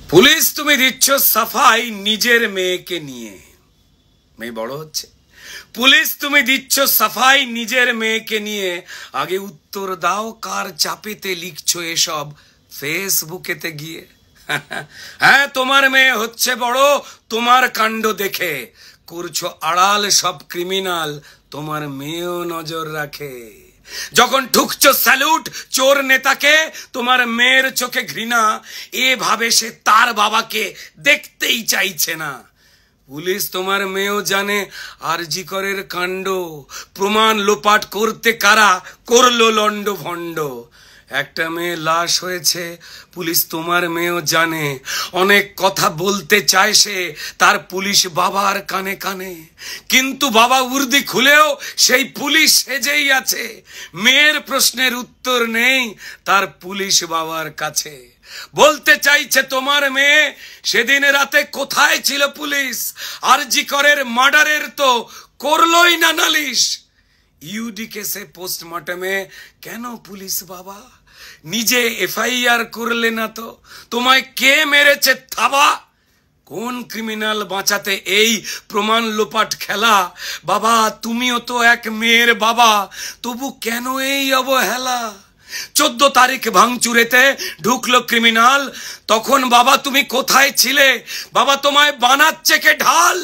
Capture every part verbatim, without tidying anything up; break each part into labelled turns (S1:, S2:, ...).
S1: Police তুমি দিচ্ছ সাফাই নিজের মেয়েকে নিয়ে, মেয়ে বড় হচ্ছে। পুলিশ তুমি দিচ্ছ সাফাই নিজের মেয়েকে নিয়ে, আগে উত্তর দাও কার চাপেতে লিখছো এসব ফেসবুকেতে গিয়ে। হ্যাঁ, তোমার মেয়ে হচ্ছে বড়, তোমার কাণ্ড দেখে করছো আড়াল সব ক্রিমিনাল, তোমার মেয়েও নজর রাখে। যখন ঠুকছো স্যালুট চোর নেতাকে, তোমার মেয়ের চোখে ঘৃণা, এভাবে সে তার বাবাকে দেখতেই চাইছে না। পুলিশ তোমার মেয়েও জানে আরজি করের কাণ্ড, প্রমাণ লোপাট করতে কারা করলো লন্ড ভন্ড। একটা মেয়ে লাশ হয়েছে, পুলিশ তোমার মেয়েও জানে, অনেক কথা বলতে চায় সে তার পুলিশ বাবার কানে কানে, কিন্তু বাবা উর্দি খুলেও সেই পুলিশ সেজেই আছে। মেয়ের প্রশ্নের উত্তর নেই তার পুলিশ বাবার কাছে। বলতে চাইছে তোমার মেয়ে, সেদিন রাতে কোথায় ছিল পুলিশ? আরজি করের মার্ডারের তো করলোই না নালিশ। ইউডি কেসে পোস্টমর্টমে কেন পুলিশ বাবা নিজে এফআইআর করলে না তো? তোমায় কে মেরেছে থাবা? কোন ক্রিমিনাল বাঁচাতে এই প্রমাণ লোপাট খেলা? বাবা তুমিও তো এক মেয়ের বাবা, তবু কেন এই অবহেলা? চোদ্দ তারিখ ভাঙচুরেতে ঢুকলো ক্রিমিনাল, তখন বাবা তুমি কোথায় ছিলে? বাবা তোমায় বানাচ্ছে কে ঢাল?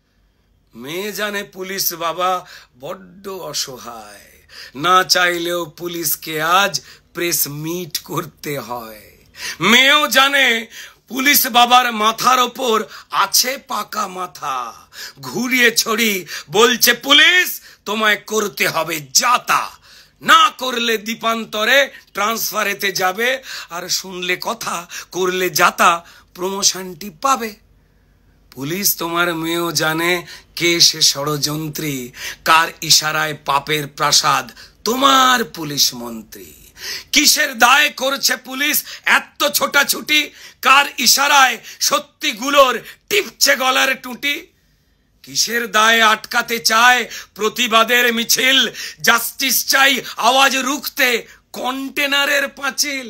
S1: মেয়ে জানে পুলিশ বাবা বড্ড অসহায়, না চাইলেও পুলিশকে আজ প্রেস মিট করতে হয়। মেয়েও জানে পুলিশ বাবার মাথার ওপর আছে পাকা মাথা, ঘুরিয়ে ছড়ি বলছে পুলিশ তোমায় করতে হবে যাতা, না করলে দ্বীপান্তরে ট্রান্সফারেতে যাবে, আর শুনলে কথা করলে যাতা প্রমোশনটি পাবে। পুলিশ তোমার মেয়েও জানে কে সে ষড়যন্ত্রী, কার ইশারায় পাপের প্রাসাদ তোমার পুলিশ মন্ত্রী। কিসের দায় করছে পুলিশ এত ছোটাছুটি, কার ইশারায় সত্যিগুলোর টিপছে গলার টুটি? কিসের দায়ে আটকাতে চায় প্রতিবাদের মিছিল, জাস্টিস চাই আওয়াজ রুখতে কন্টেনারের পাঁচিল।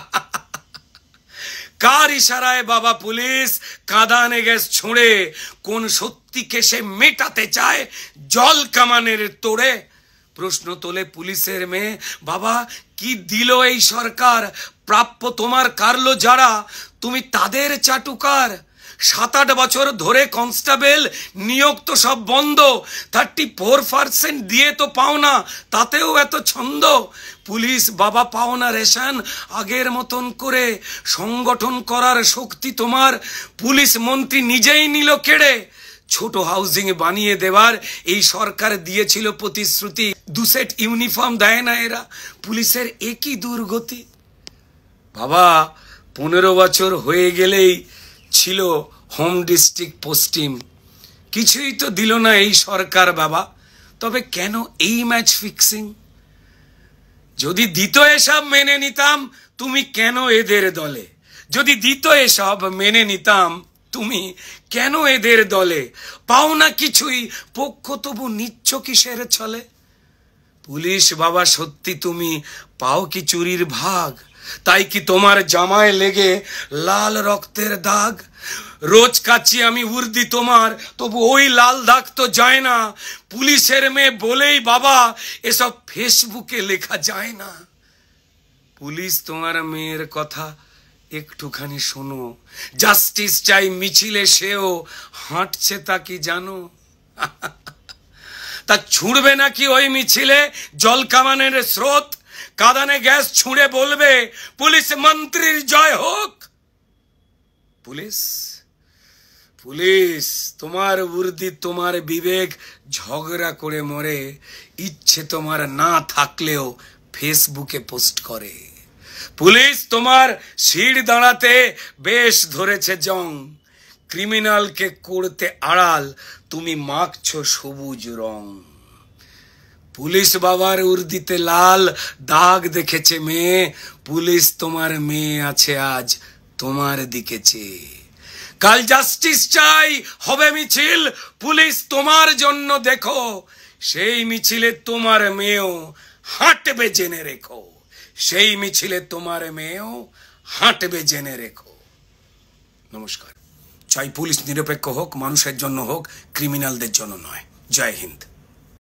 S1: কার ইশারায় বাবা পুলিশ কাঁদানে গ্যাস ছুঁড়ে কোন সত্যিকে সে মেটাতে চায় জল কামানের তোড়ে? প্রশ্ন তোলে পুলিশের মেয়ে, বাবা কি দিল এই সরকার? প্রাপ্য তোমার কারলো যারা, তুমি তাদের চাটুকার। সাত আট বছর ধরে কনস্টেবল নিয়োগ তো সব বন্ধ, থার্টি ফোর পার্সেন্ট দিয়ে তো পাও না, তাতেও এত ছন্দ। পুলিশ বাবা পাও না রেশন আগের মতন করে, সংগঠন করার শক্তি তোমার পুলিশ মন্ত্রী নিজেই নিল কেড়ে। ছোট হাউজিং বানিয়ে দেওয়ার এই সরকার দিয়েছিল প্রতিশ্রুতি, দু সেট ইউনিফর্ম দেয় না এরা, পুলিশের একই দুর্গতি। বাবা পনেরো বছর হয়ে গেলেই ছিল হোম ডিস্ট্রিক্ট পোস্টিং, কিছুই তো দিল না এই সরকার বাবা, তবে কেন এই ম্যাচ ফিক্সিং? যদি দিত এসব মেনে নিতাম তুমি কেন এদের দলে? যদি দিত এসব মেনে নিতাম তুমি কেন এদের দলে? পাও না কিছুই, পক্ষ তবু নিচ্ছ কিসের ছলে? পুলিশ বাবা সত্যি তুমি পাও কি চুরির ভাগ? তাই কি তোমার জামায় লেগে লাল রক্তের দাগ? রোজ কাচ্ছি আমি উর্দি তোমার, তবু ওই লাল দাগ তো যায় না। পুলিশের মেয়ে বলেই বাবা এসব ফেসবুকে লেখা যায় না। পুলিশ তোমার মেয়ের কথা একটুখানি শোনো, জাস্টিস চাই মিছিলে সেও হাঁটছে তা কি জানো? তা ছুঁড়বে নাকি ওই মিছিলে জল কামানের স্রোত? কাঁদানে গ্যাস ছুঁড়ে বলবে পুলিশ মন্ত্রীর জয় হোক? পুলিশ পুলিশ তোমার উর্দি তোমার বিবেক ঝগড়া করে মরে, ইচ্ছে তোমার না থাকলেও ফেসবুকে পোস্ট করে। পুলিশ তোমার শির দাঁড়াতে বেশ ধরেছে জং, ক্রিমিনালকে করতে আড়াল তুমি মাখছো সবুজ রং। পুলিশ বাবার উর্দিতে লাল দাগ দেখেছে মেয়ে, পুলিশ তোমার মেয়ে আছে আজ তোমার দিকে চেয়ে। কাল জাস্টিস চাই হবে মিছিল, পুলিশ তোমার জন্য দেখো, সেই মিছিলে তোমার মেয়েও হাঁটবে জেনে রেখো। সেই মিছিলে তোমার মেয়েও হাঁটবে জেনে রেখো। নমস্কার। চাই পুলিশ নিরপেক্ষ হোক, মানুষের জন্য হোক, ক্রিমিনালদের জন্য নয়। জয় হিন্দ।